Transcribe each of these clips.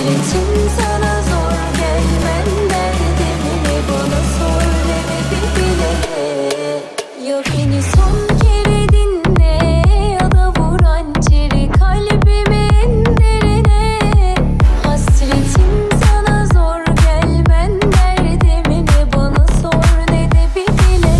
Hasretim sana zor gelmen derdimini bana sor deme bir bile. Ya beni son kere dinle ya da vur hançeri kalbimin derine. Hasretim sana zor gelmen derdimini bana sor ne de bir bile.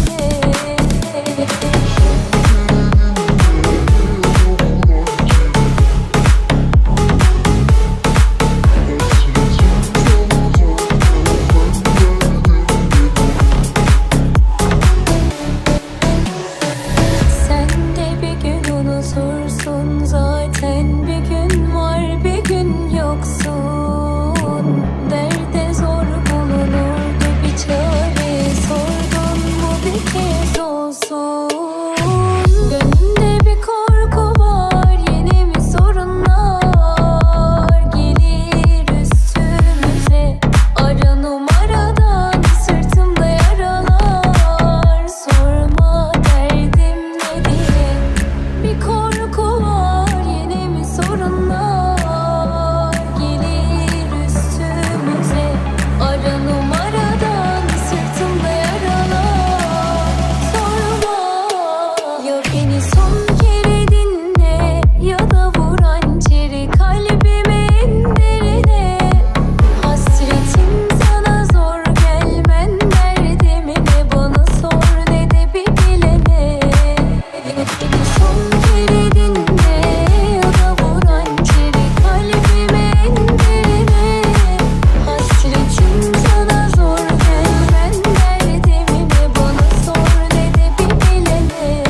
Sen de bir gün unutursun zaten, bir gün var bir gün yoksun. Derde zor bulunurdu bir çare, sordun mu bir kez olsun. Gönlümde bir korku var, yine mi sorunlar gelir üstümüze. Ara numaradan sırtımda yaralar, sorma derdim ne diye. Bir korku var, yine mi sorunlar gelir üstümüze. Ara numaradan sırtımda yaralar, sorma. Ya beni son kere dinle ya da vur hançeri kalbimin derine. Hasretim sana zor gelmen derdimini bana sor ne de bir bilene. Beni son kere dinle ya da vur hançeri kalbimin derine. Hasretim sana zor gelmen derdimini bana sor ne de bir bilene.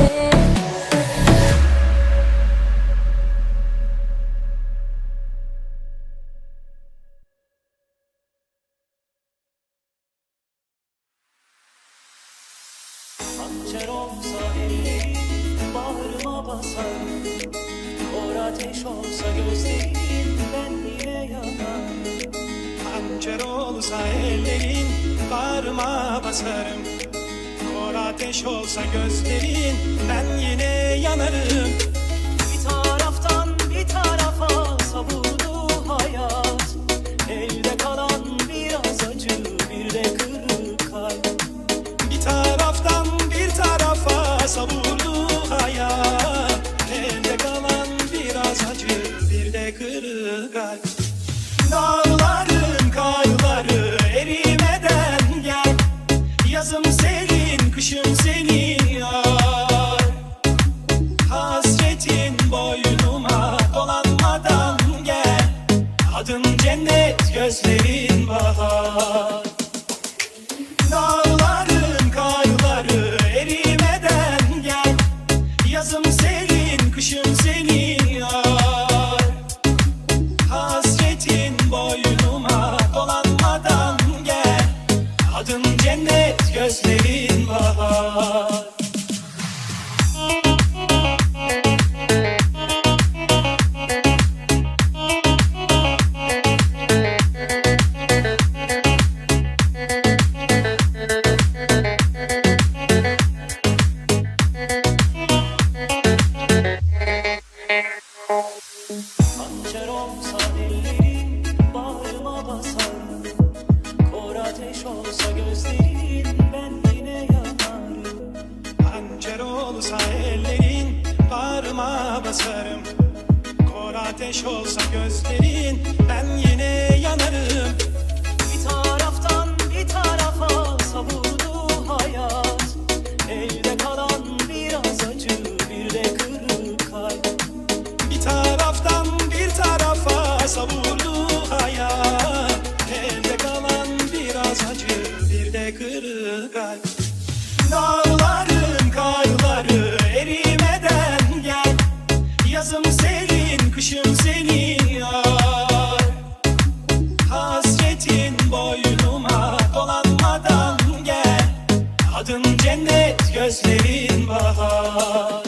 Hançer olsa ellerin bağrıma basar, kor ateş olsa gözlerin ben yine yanarım. Hançer olsa ellerin bağrıma basarım. Kor ateş olsa gözlerin ben yine yanarım. Bir taraftan bir tarafa savurdu hayat, elde kalan biraz acı bir de kırık kalp. Bir taraftan bir tarafa savurdu hayat, elde kalan biraz acı bir de kırık kalp. Dağların karları erimeden gel, yazım senin kışım senin yar. Hasretin boynuma dolanmadan gel, adın cennet gözlerin bahar. Dağların karları erimeden gel, yazım senin kışım senin yar. Hasretin boynuma dolanmadan gel, adın cennet gözlerin bahar. Hançer olsa ellerin bağrıma basar, kor ateş olsa gözlerin ben yine yanarım. Hançer olsa ellerin bağrıma basarım. Kor ateş olsa gözlerin ben yine yanarım. Bir taraftan bir tarafa savurdu hayat, elde kalan biraz acı bir de kırık kalp. Bir taraftan bir tarafa savurdu hayat, elde kalan biraz acı bir de kırık kalp. Dağların karları erimeden gel, yazım senin kışım senin yar. Hasretin boynuma dolanmadan gel, adın cennet gözlerin bahar.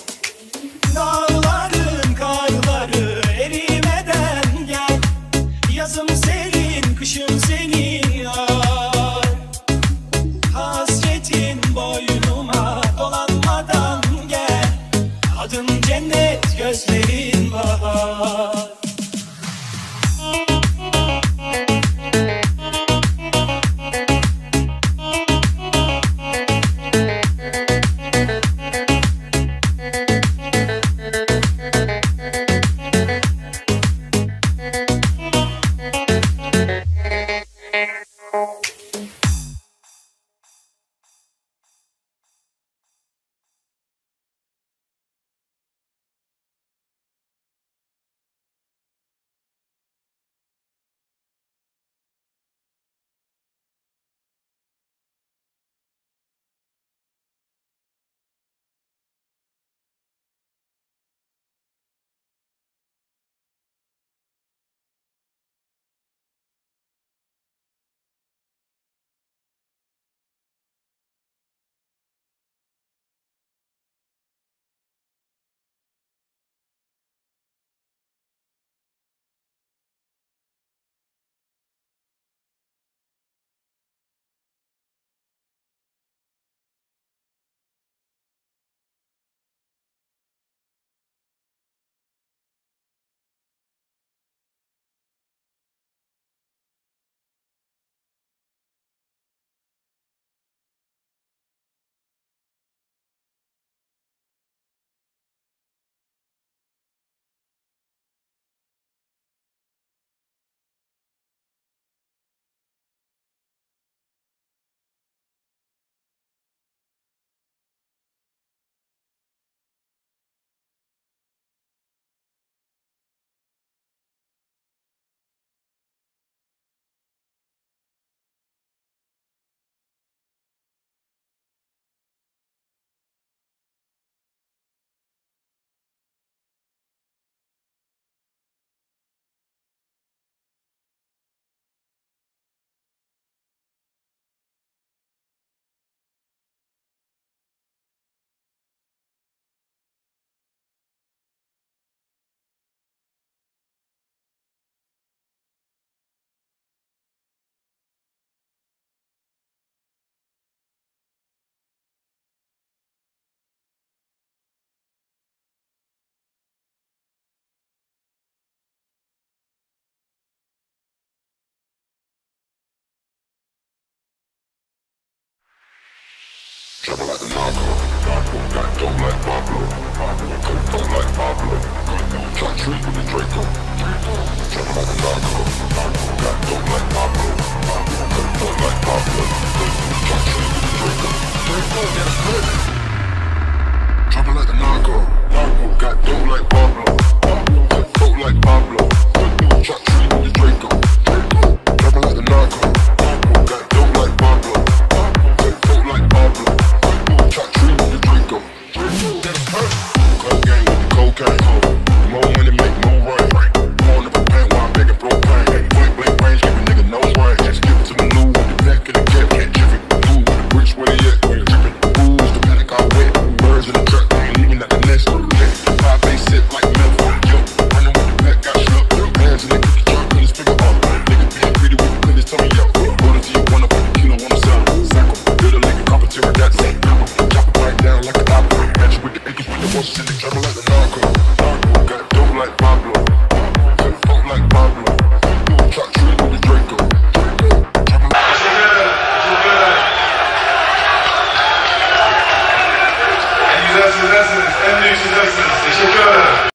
Dağların karları erimeden gel, yazım senin kışım senin yar. Hasretin boynuma dolanmadan gel, adın cennet gözlerin bahar. Travel like the narco. Got dope like Pablo. Coke dope like Pablo. Try treat with the Draco. Travel like the narco. Got dope like Pablo. Coke dope like Pablo. Try treat with the Draco. Travel like the narco. Got dope like Pablo. Coke dope like Pablo. Try treat with the Draco. Travel like the narco. Got dope like Pablo. Coke dope like Pablo. Try treat with the Draco. Coke gang with the cocaine. More money make more rain. Pouring up a pain while I'm begging propane. Point blank range, give a nigga no brain. Skip to the loo with the back of the cat. Can't jiffy. Blue with the bricks where they at. Dripping booze, the panic all wet. Birds in the truck, ain't leaving at the nest. Five base sit like milk. Yo, running with the pack, got slumped. Hands in the cookie jar, put his finger up. Nigga being greedy with the put his tummy out. Order to you, wanna put the kilo on the saddle. Sackle, build a nigga competitor, that's it. Chop it right down like an opera. Match with the acres with the horses in the trouble like the narco. Got dope like Pablo. Got dope like Pablo. Chop tree with the Draco. En güzel sizlersiniz, en büyük sizlersiniz. Teşekkür ederim.